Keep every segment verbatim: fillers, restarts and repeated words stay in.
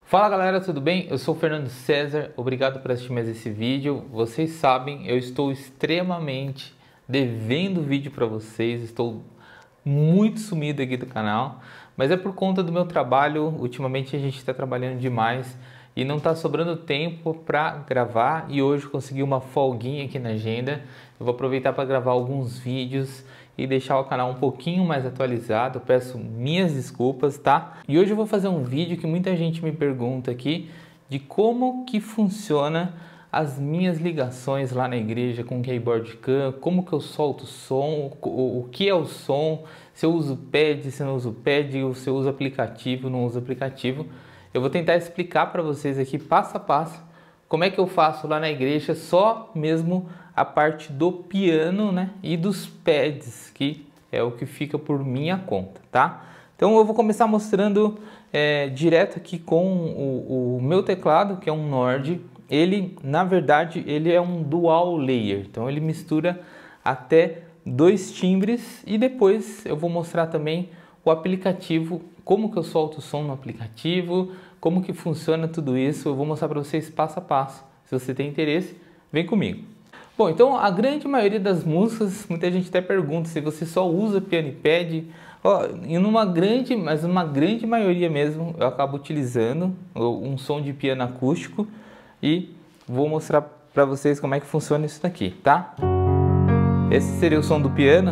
Fala galera, tudo bem? Eu sou o Fernando César, obrigado por assistir mais esse vídeo. Vocês sabem, eu estou extremamente devendo vídeo para vocês, estou muito sumido aqui do canal, mas é por conta do meu trabalho. Ultimamente a gente está trabalhando demais e não está sobrando tempo para gravar, e hoje eu consegui uma folguinha aqui na agenda. Eu vou aproveitar para gravar alguns vídeos e deixar o canal um pouquinho mais atualizado. Eu peço minhas desculpas, tá? E hoje eu vou fazer um vídeo que muita gente me pergunta aqui de como que funciona as minhas ligações lá na igreja com o Keyboard Cam, como que eu solto o som, o, o que é o som, se eu uso pad, se eu não uso pad, ou se eu uso aplicativo, não uso aplicativo. Eu vou tentar explicar para vocês aqui passo a passo como é que eu faço lá na igreja, só mesmo a parte do piano, né, e dos pads, que é o que fica por minha conta, tá? Então eu vou começar mostrando é, direto aqui com o, o meu teclado, que é um Nord. Ele, na verdade, ele é um dual layer, então ele mistura até dois timbres, e depois eu vou mostrar também o aplicativo, como que eu solto o som no aplicativo, como que funciona tudo isso. Eu vou mostrar para vocês passo a passo. Se você tem interesse, vem comigo. Bom, então a grande maioria das músicas, muita gente até pergunta se você só usa piano e pad. Ó, e numa grande, mas numa grande maioria mesmo, eu acabo utilizando um som de piano acústico, e vou mostrar para vocês como é que funciona isso daqui, tá? Esse seria o som do piano.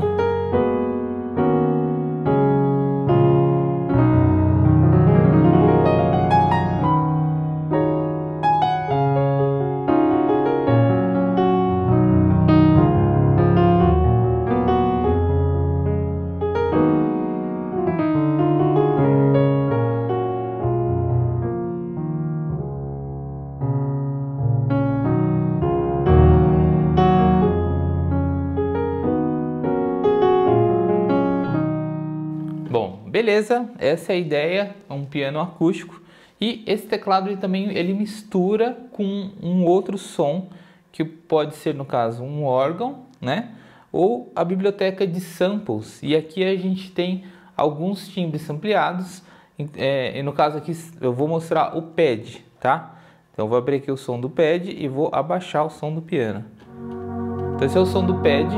Bom, beleza, essa é a ideia, é um piano acústico, e esse teclado ele também ele mistura com um outro som, que pode ser, no caso, um órgão, né, ou a biblioteca de samples. E aqui a gente tem alguns timbres ampliados, é, e no caso aqui eu vou mostrar o pad, tá? Então eu vou abrir aqui o som do pad e vou abaixar o som do piano. Então esse é o som do pad.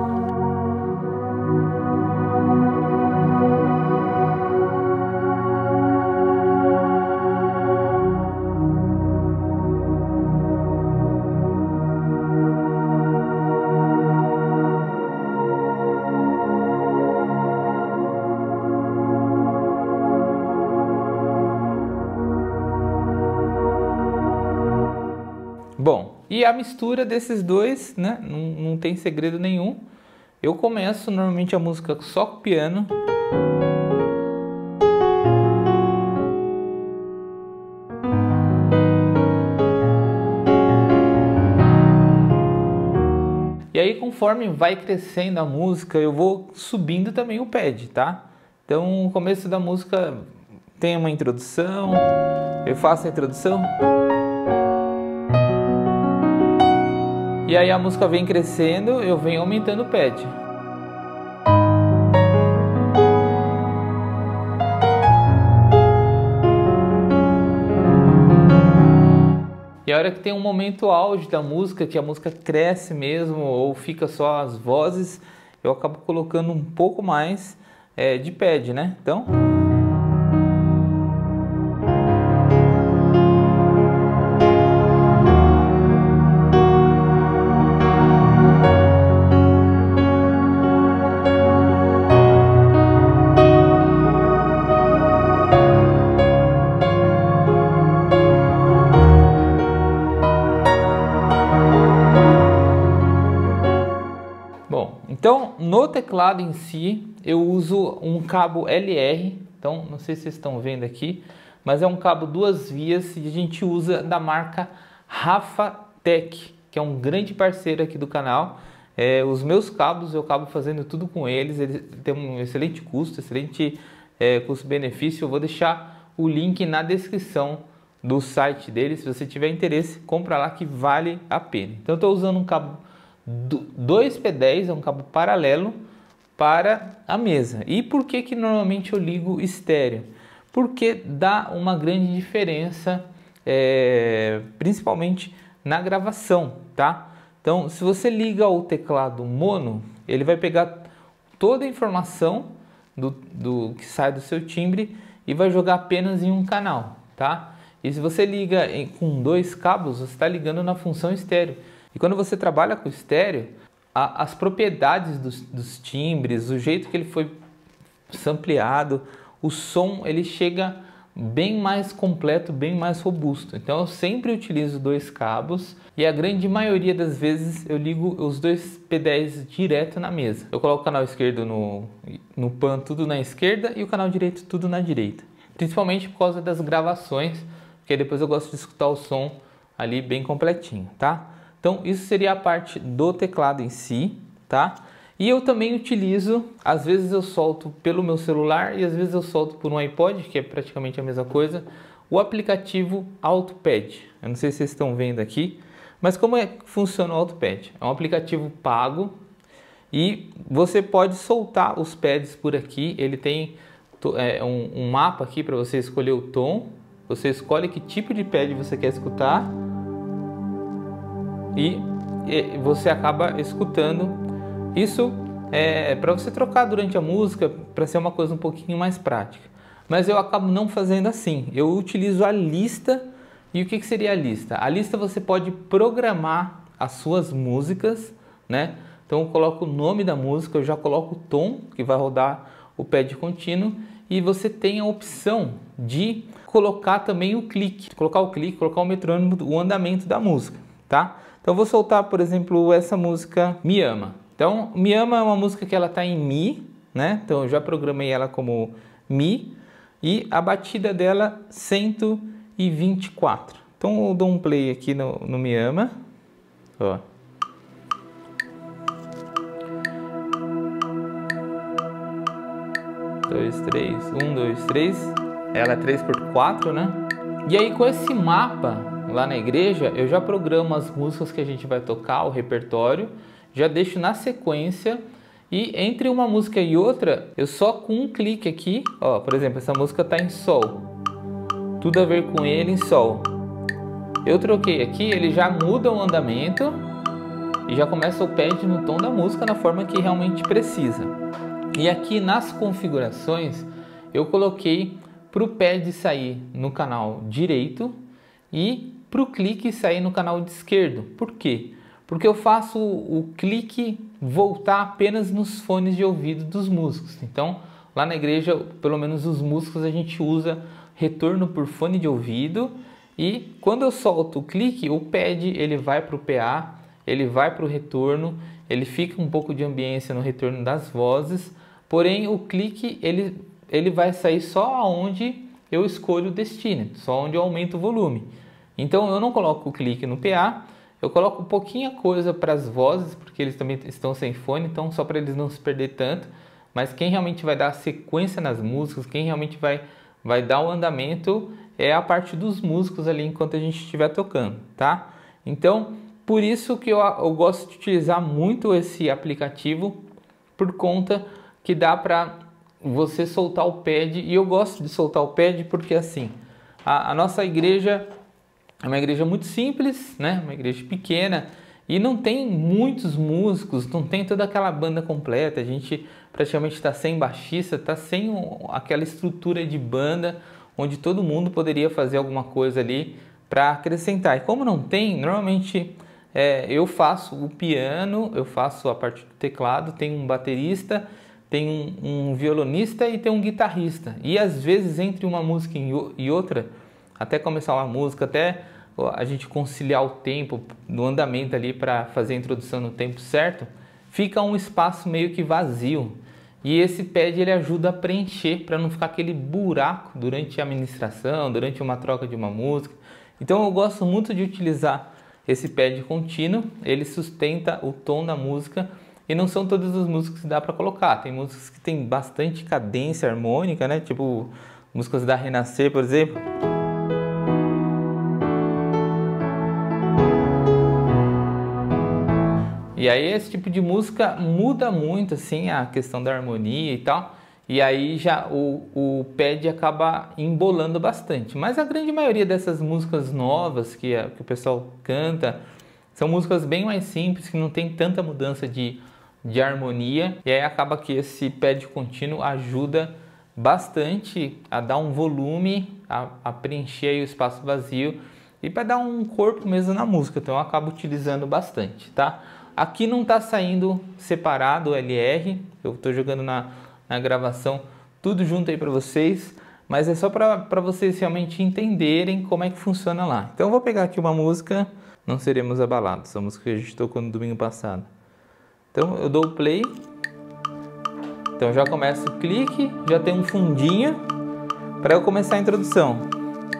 Bom, e a mistura desses dois, né, não, não tem segredo nenhum. Eu começo normalmente a música só com piano. E aí, conforme vai crescendo a música, eu vou subindo também o pad, tá? Então, o começo da música tem uma introdução, eu faço a introdução. E aí a música vem crescendo, eu venho aumentando o pad. E a hora que tem um momento auge da música, que a música cresce mesmo, ou fica só as vozes, eu acabo colocando um pouco mais é, de pad, né? Então... Então, no teclado em si, eu uso um cabo L R, então não sei se vocês estão vendo aqui, mas é um cabo duas vias, e a gente usa da marca Rafatec, que é um grande parceiro aqui do canal. É, os meus cabos eu acabo fazendo tudo com eles, eles têm um excelente custo, excelente é, custo-benefício. Eu vou deixar o link na descrição do site deles, se você tiver interesse, compra lá que vale a pena. Então eu estou usando um cabo dois P dez, é um cabo paralelo para a mesa. E por que que normalmente eu ligo estéreo? porque dá uma grande diferença, é, principalmente na gravação, tá? Então, se você liga o teclado mono, ele vai pegar toda a informação do, do que sai do seu timbre e vai jogar apenas em um canal, tá? E se você liga em, com dois cabos, você está ligando na função estéreo. E quando você trabalha com estéreo, a, as propriedades dos, dos timbres, o jeito que ele foi sampleado, o som ele chega bem mais completo, bem mais robusto. Então eu sempre utilizo dois cabos e a grande maioria das vezes eu ligo os dois P dez direto na mesa. Eu coloco o canal esquerdo no, no pan tudo na esquerda e o canal direito tudo na direita. Principalmente por causa das gravações, porque depois eu gosto de escutar o som ali bem completinho, tá? Então isso seria a parte do teclado em si, tá? E eu também utilizo, às vezes eu solto pelo meu celular e às vezes eu solto por um iPod, que é praticamente a mesma coisa, o aplicativo AutoPad. Eu não sei se vocês estão vendo aqui, mas como é que funciona o AutoPad? É um aplicativo pago e você pode soltar os pads por aqui. Ele tem é, um, um mapa aqui para você escolher o tom, você escolhe que tipo de pad você quer escutar e, e você acaba escutando. Isso é para você trocar durante a música, para ser uma coisa um pouquinho mais prática. Mas eu acabo não fazendo assim. Eu utilizo a lista. E o que, que seria a lista? A lista você pode programar as suas músicas, né? Então eu coloco o nome da música, eu já coloco o tom que vai rodar o pad contínuo. E você tem a opção de colocar também o clique. Colocar o clique, colocar o metrônomo, o andamento da música, tá? Então eu vou soltar, por exemplo, essa música Me Ama. Então, Me Ama é uma música que ela está em Mi, né? Então, eu já programei ela como Mi e a batida dela cento e vinte e quatro. Então, eu dou um play aqui no, no Me Ama. Ó. Dois, três, um, dois, três. Ela é três por quatro, né? E aí, com esse mapa lá na igreja, eu já programo as músicas que a gente vai tocar, o repertório. Já deixo na sequência e entre uma música e outra, eu só com um clique aqui, ó, por exemplo, essa música tá em Sol, tudo a ver com ele em Sol. Eu troquei aqui, ele já muda o andamento e já começa o pad no tom da música na forma que realmente precisa. E aqui nas configurações, eu coloquei para o pad sair no canal direito e para o clique sair no canal de esquerdo. Por quê? Porque eu faço o clique voltar apenas nos fones de ouvido dos músicos. Então, lá na igreja, pelo menos os músicos, a gente usa retorno por fone de ouvido. E quando eu solto o clique, o pad ele vai para o P A, ele vai para o retorno, ele fica um pouco de ambiência no retorno das vozes. Porém, o clique ele, ele vai sair só aonde eu escolho o destino, só onde eu aumento o volume. Então, eu não coloco o clique no P A. Eu coloco pouquinha coisa para as vozes, porque eles também estão sem fone, então só para eles não se perder tanto. Mas quem realmente vai dar a sequência nas músicas, quem realmente vai, vai dar o andamento é a parte dos músicos ali enquanto a gente estiver tocando, tá? Então, por isso que eu, eu gosto de utilizar muito esse aplicativo, por conta que dá para você soltar o pad. E eu gosto de soltar o pad porque assim, a, a nossa igreja é uma igreja muito simples, né? Uma igreja pequena e não tem muitos músicos, não tem toda aquela banda completa. A gente praticamente está sem baixista, está sem aquela estrutura de banda onde todo mundo poderia fazer alguma coisa ali para acrescentar. E como não tem, normalmente é, eu faço o piano, eu faço a parte do teclado, tem um baterista, tem um, um violonista e tem um guitarrista. E às vezes entre uma música e outra, até começar uma música, até a gente conciliar o tempo do andamento ali para fazer a introdução no tempo certo, fica um espaço meio que vazio. E esse pad ele ajuda a preencher para não ficar aquele buraco durante a ministração, durante uma troca de uma música. Então eu gosto muito de utilizar esse pad contínuo, ele sustenta o tom da música e não são todas as músicas que dá para colocar. Tem músicas que tem bastante cadência harmônica, né? Tipo músicas da Renascer, por exemplo. E aí esse tipo de música muda muito assim a questão da harmonia e tal. e aí já o, o pad acaba embolando bastante. Mas a grande maioria dessas músicas novas que, a, que o pessoal canta são músicas bem mais simples, que não tem tanta mudança de, de harmonia, e aí acaba que esse pad contínuo ajuda bastante a dar um volume, a, a preencher aí o espaço vazio e para dar um corpo mesmo na música. Então eu acabo utilizando bastante, tá? Aqui não está saindo separado o L R, eu estou jogando na, na gravação tudo junto aí para vocês, mas é só para vocês realmente entenderem como é que funciona lá. Então eu vou pegar aqui uma música, Não Seremos Abalados, a música que a gente tocou no domingo passado. Então eu dou o play, então já começa o clique, já tem um fundinho para eu começar a introdução.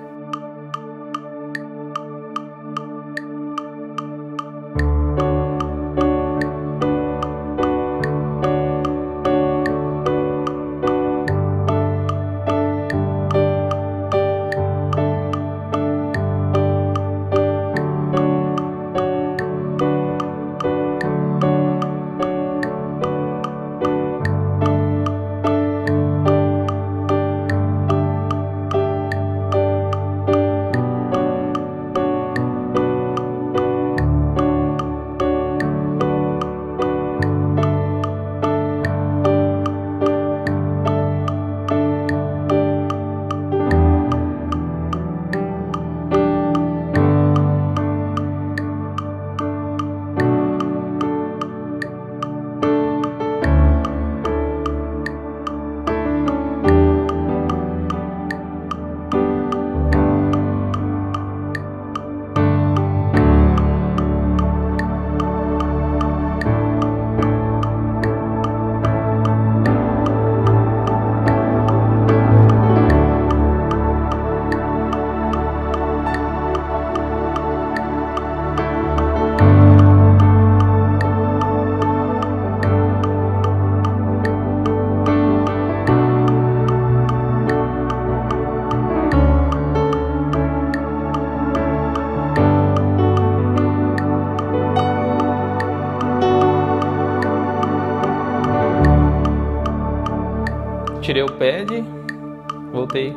Tirei o pad, voltei.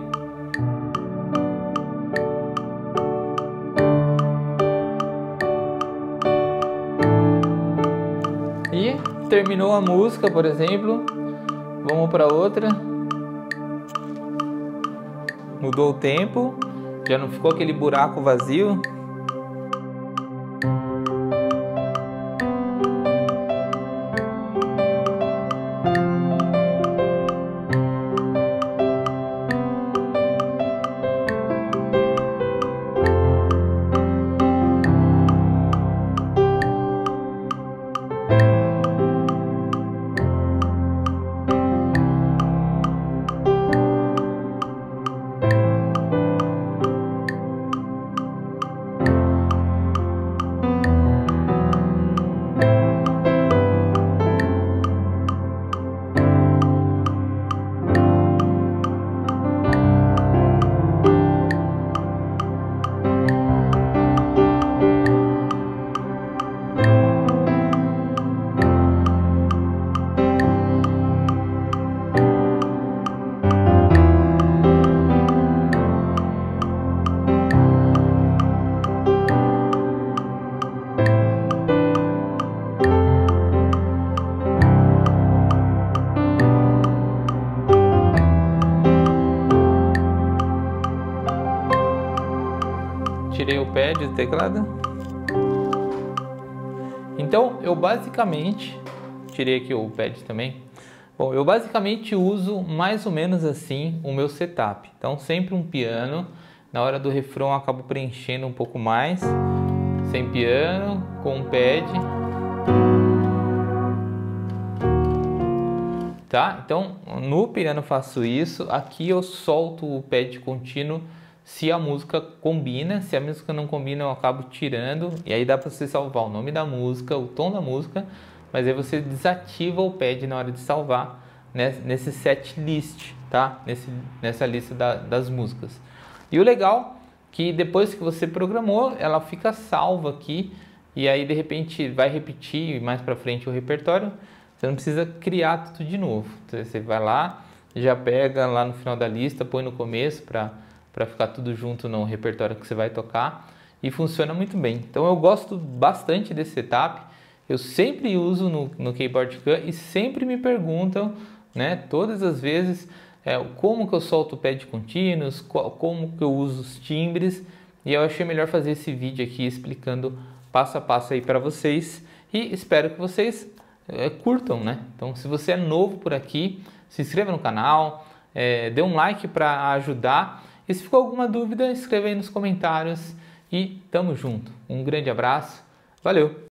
E terminou a música, por exemplo. Vamos para outra. Mudou o tempo, já não ficou aquele buraco vazio. Tirei o pad do teclado. Então eu basicamente tirei aqui o pad também. Bom, eu basicamente uso mais ou menos assim o meu setup. Então sempre um piano. Na hora do refrão eu acabo preenchendo um pouco mais. Sem piano, com um pad. Tá? Então no piano eu faço isso. Aqui eu solto o pad contínuo se a música combina. Se a música não combina eu acabo tirando. E aí dá para você salvar o nome da música, o tom da música. Mas aí você desativa o pad na hora de salvar, né, nesse set list, tá? Nesse, nessa lista da, das músicas. E o legal que depois que você programou, ela fica salva aqui. E aí de repente vai repetir mais para frente o repertório. Você não precisa criar tudo de novo. Você vai lá, já pega lá no final da lista, põe no começo para para ficar tudo junto no repertório que você vai tocar e funciona muito bem. Então eu gosto bastante desse setup, eu sempre uso no, no Keyboard Can e sempre me perguntam, né, todas as vezes, é, como que eu solto o pad contínuos, qual, como que eu uso os timbres, e eu achei melhor fazer esse vídeo aqui explicando passo a passo aí para vocês e espero que vocês é, curtam, né? Então se você é novo por aqui, se inscreva no canal, é, dê um like para ajudar. E se ficou alguma dúvida, escreva aí nos comentários e tamo junto. Um grande abraço, valeu!